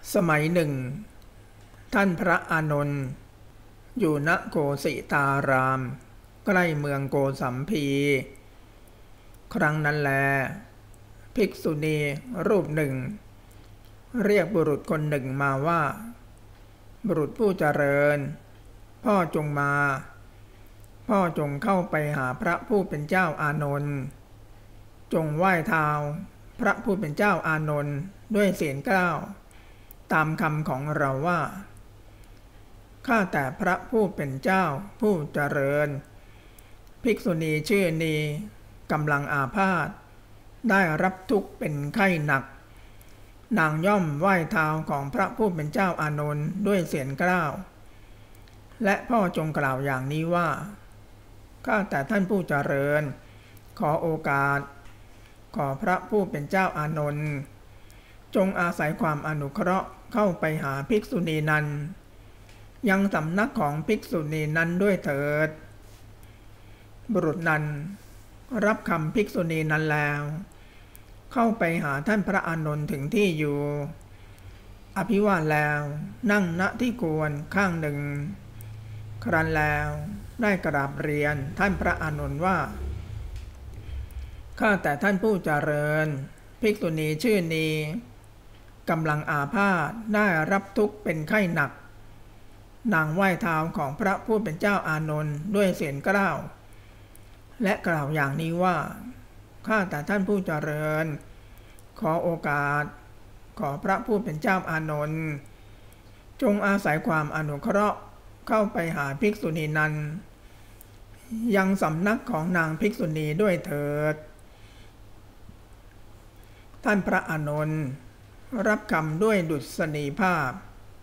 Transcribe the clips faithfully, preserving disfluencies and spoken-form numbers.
สมัยหนึ่งท่านพระอานนท์อยู่ณโกสิตารามใกล้เมืองโกสัมพีครั้งนั้นแลภิกษุณีรูปหนึ่งเรียกบุรุษคนหนึ่งมาว่าบุรุษผู้เจริญพ่อจงมาพ่อจงเข้าไปหาพระผู้เป็นเจ้าอานนท์จงไหว้เท้าพระผู้เป็นเจ้าอานนท์ด้วยเสียงกล้าวตามคำของเราว่าข้าแต่พระผู้เป็นเจ้าผู้เจริญภิกษุณีชื่อนีกำลังอาพาธได้รับทุกข์เป็นไข้หนักนางย่อมไหว้เท้าของพระผู้เป็นเจ้าอานนท์ด้วยเสียงกล้าวและพ่อจงกล่าวอย่างนี้ว่าข้าแต่ท่านผู้เจริญขอโอกาสขอพระผู้เป็นเจ้าอานนท์จงอาศัยความอนุเคราะห์เข้าไปหาภิกษุณีนั้นยังสำนักของภิกษุณีนั้นด้วยเถิดบุรุษนั้นรับคำภิกษุณีนั้นแล้วเข้าไปหาท่านพระอานนท์ถึงที่อยู่อภิวาทแล้วนั่งณที่ควรข้างหนึ่งครั้นแล้วได้กราบเรียนท่านพระอานนท์ว่าข้าแต่ท่านผู้เจริญภิกษุณีชื่อนีกำลังอาพาธได้รับทุกข์เป็นไข้หนักนางไหว้เท้าของพระผู้เป็นเจ้าอานนท์ด้วยเสียงกล้าวและกล่าวอย่างนี้ว่าข้าแต่ท่านผู้เจริญขอโอกาสขอพระผู้เป็นเจ้าอานนท์จงอาศัยความอนุเคราะห์เข้าไปหาภิกษุณีนั้นยังสำนักของนางภิกษุณีด้วยเถิดท่านพระอานนท์รับคำด้วยดุษณีภาพ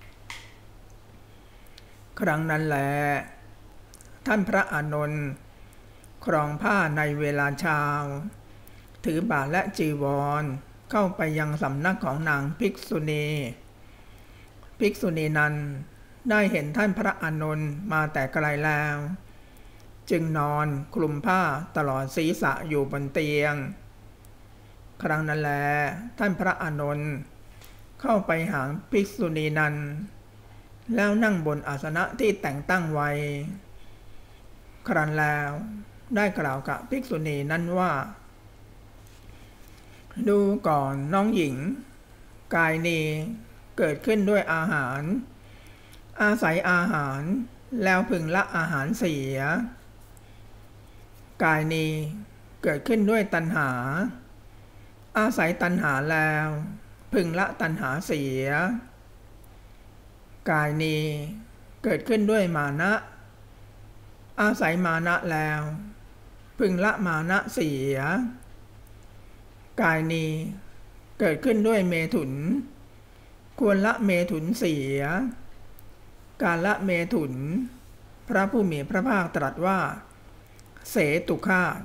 ครั้งนั้นแลท่านพระอานนท์ครองผ้าในเวลาเช้าถือบาตรและจีวรเข้าไปยังสำนักของนางภิกษุณีภิกษุณีนั้นได้เห็นท่านพระอานนท์มาแต่ไกลแล้วจึงนอนคลุมผ้าตลอดศีรษะอยู่บนเตียงครั้งนั้นแลท่านพระอานนท์เข้าไปหาภิกษุณีนั้นแล้วนั่งบนอาสนะที่แต่งตั้งไว้ครั้นแล้วได้กล่าวกับภิกษุณีนั้นว่าดูก่อนน้องหญิงกายนี้เกิดขึ้นด้วยอาหารอาศัยอาหารแล้วพึงละอาหารเสียกายนี้เกิดขึ้นด้วยตัณหาอาศัยตัณหาแล้วพึงละตัณหาเสียกายนี้เกิดขึ้นด้วยมานะอาศัยมานะแล้วพึงละมานะเสียกายนี้เกิดขึ้นด้วยเมถุนควรละเมถุนเสียการละเมถุนพระผู้มีพระภาคตรัสว่าเสตุฆาต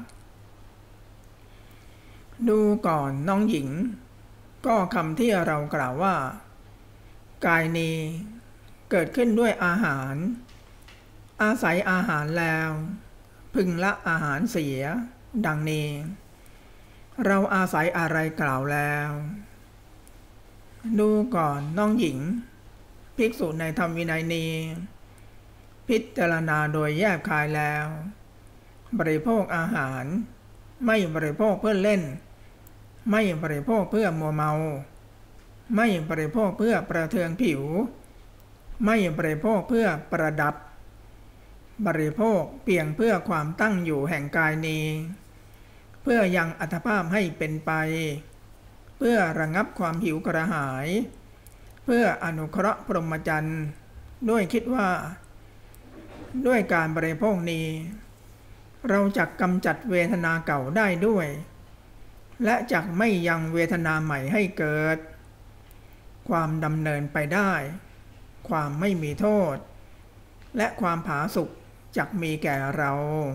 ดูก่อนน้องหญิงก็คำที่เรากล่าวว่ากายนี้เกิดขึ้นด้วยอาหารอาศัยอาหารแล้วพึงละอาหารเสียดังนี้เราอาศัยอะไรกล่าวแล้วดูก่อนน้องหญิงภิกษุในธรรมวินัยนี้พิจารณาโดยแยกคายแล้วบริโภคอาหารไม่บริโภคเพื่อเล่นไม่บริโภคเพื่อมัวเมาไม่บริโภคเพื่อประเทืองผิวไม่บริโภคเพื่อประดับบริโภคเพียงเพื่อความตั้งอยู่แห่งกายนี้เพื่อยังอัตภาพให้เป็นไปเพื่อระงับความหิวกระหายเพื่ออนุเคราะห์พรหมจรรย์ด้วยคิดว่าด้วยการบริโภคนี้เราจักกำจัดเวทนาเก่าได้ด้วยและจักไม่ยังเวทนาใหม่ให้เกิดความดำเนินไปได้ความไม่มีโทษและความผาสุกจักมีแก่เรา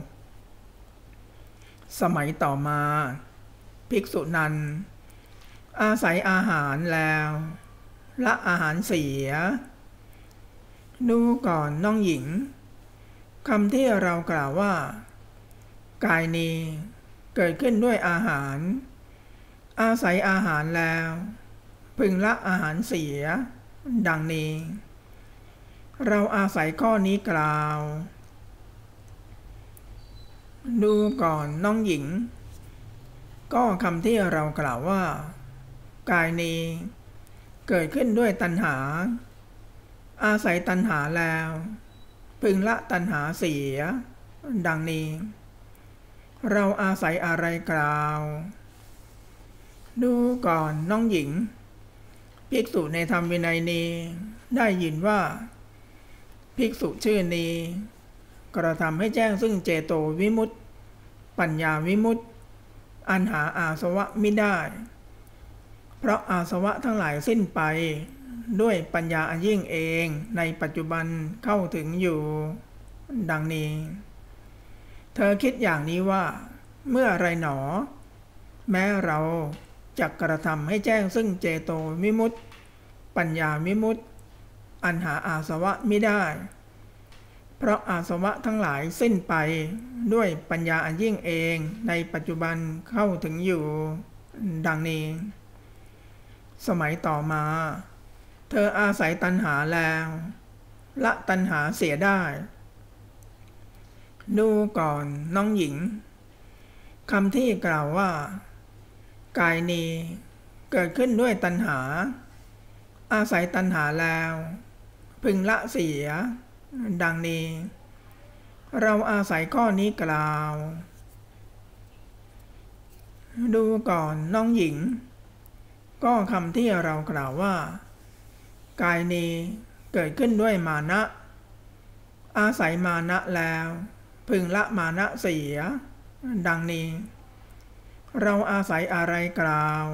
สมัยต่อมาภิกษุนั้นอาศัยอาหารแล้วละอาหารเสียดูก่อนน้องหญิงคำที่เรากล่าวว่ากายนี้เกิดขึ้นด้วยอาหารอาศัยอาหารแล้วพึงละอาหารเสียดังนี้เราอาศัยข้อนี้กล่าวดูก่อนน้องหญิงก็คำที่เรากล่าวว่ากายนี้เกิดขึ้นด้วยตัณหาอาศัยตัณหาแล้วพึงละตัณหาเสียดังนี้เราอาศัยอะไรกล่าวดูก่อนน้องหญิงภิกษุในธรรมวินัยนี้ได้ยินว่าภิกษุชื่อนี้กระทำให้แจ้งซึ่งเจโตวิมุตติปัญญาวิมุตติอันหาอาสวะมิได้เพราะอาสวะทั้งหลายสิ้นไปด้วยปัญญาอันยิ่งเองในปัจจุบันเข้าถึงอยู่ดังนี้เธอคิดอย่างนี้ว่าเมื่อไรหนอแม้เราจะกระทำให้แจ้งซึ่งเจโตวิมุตติปัญญาวิมุตติอันหาอาสวะมิได้เพราะอาสวะทั้งหลายสิ้นไปด้วยปัญญาอันยิ่งเองในปัจจุบันเข้าถึงอยู่ดังนี้สมัยต่อมาเธออาศัยตัณหาแล้วละตัณหาเสียได้ดูก่อนน้องหญิงคำที่กล่าวว่ากายนี้เกิดขึ้นด้วยตัณหาอาศัยตัณหาแล้วพึงละเสียดังนี้เราอาศัยข้อนี้กล่าวดูก่อนน้องหญิงก็คำที่เรากล่าวว่ากายนี้เกิดขึ้นด้วยมานะอาศัยมานะแล้วพึงละมานะเสียดังนี้เราอาศัยอะไรกล่าว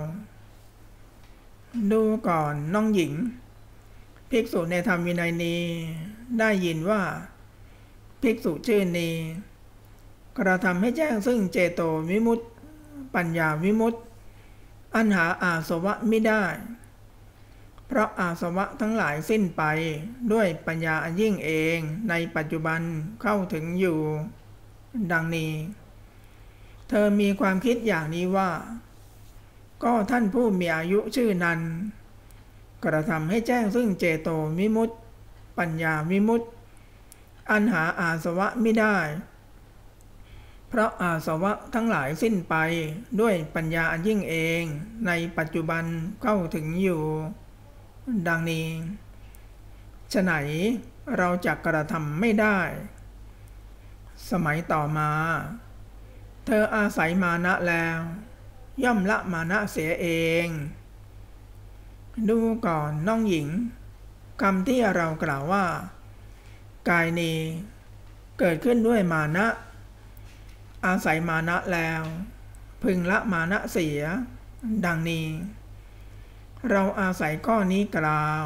ดูก่อนน้องหญิงภิกษุในธรรมวินัยนี้ได้ยินว่าภิกษุชื่อนี้กระทำให้แจ้งซึ่งเจโตวิมุตติปัญญาวิมุตติอันหาอาสวะมิได้เพราะอาสวะทั้งหลายสิ้นไปด้วยปัญญาอันยิ่งเองในปัจจุบันเข้าถึงอยู่ดังนี้เธอมีความคิดอย่างนี้ว่าก็ท่านผู้มีอายุชื่อนั้นกระทำให้แจ้งซึ่งเจโตวิมุตติปัญญาวิมุตติอันหาอาสวะมิได้เพราะอาสวะทั้งหลายสิ้นไปด้วยปัญญาอันยิ่งเองในปัจจุบันเข้าถึงอยู่ดังนี้ฉะไหนเราจะกระทำไม่ได้สมัยต่อมาเธออาศัยมานะแล้วย่อมละมานะเสียเองดูก่อนน้องหญิงคำที่เรากล่าวว่ากายนี้เกิดขึ้นด้วยมานะอาศัยมานะแล้วพึงละมานะเสียดังนี้เราอาศัยข้อนี้กล่าว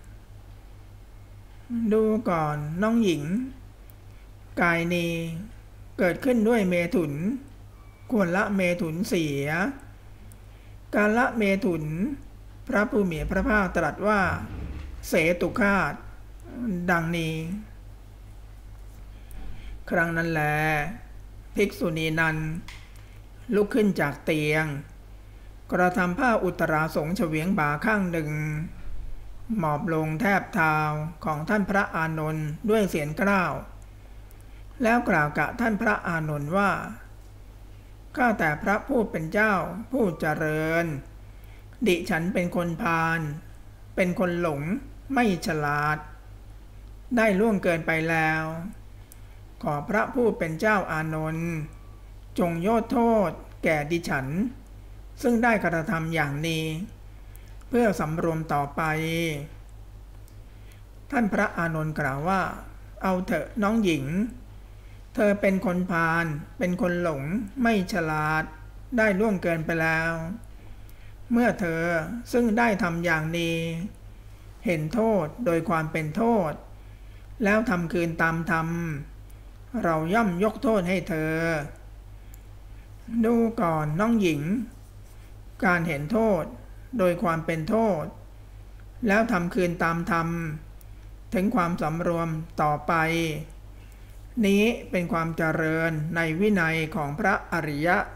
ดูก่อนน้องหญิงกายนี้เกิดขึ้นด้วยเมถุนควรละเมถุนเสียการละเมถุนพระผู้มีพระภาคตรัสว่าเสตุฆาตดังนี้ครั้งนั้นแลภิกษุณีนั้นลุกขึ้นจากเตียงกระทำผ้าอุตราสงเฉวียงบ่าข้างหนึ่งหมอบลงแทบเท้าของท่านพระอานนท์ด้วยเสียงกล้าวแล้วกล่าวกับท่านพระอานนท์ว่าข้าแต่พระผู้เป็นเจ้าผู้เจริญดิฉันเป็นคนพาลเป็นคนหลงไม่ฉลาดได้ล่วงเกินไปแล้วขอพระผู้เป็นเจ้าอานนท์จงโยโทษแก่ดิฉันซึ่งได้กระทำอย่างนี้เพื่อสำรวมต่อไปท่านพระอานนท์กล่าวว่าเอาเถอะน้องหญิงเธอเป็นคนพาลเป็นคนหลงไม่ฉลาดได้ล่วงเกินไปแล้วเมื่อเธอซึ่งได้ทำอย่างนี้เห็นโทษโดยความเป็นโทษแล้วทำคืนตามธรรมเราย่อมยกโทษให้เธอดูก่อนน้องหญิงการเห็นโทษโดยความเป็นโทษแล้วทำคืนตามธรรมถึงความสำรวมต่อไปนี้เป็นความเจริญในวินัยของพระอริยะ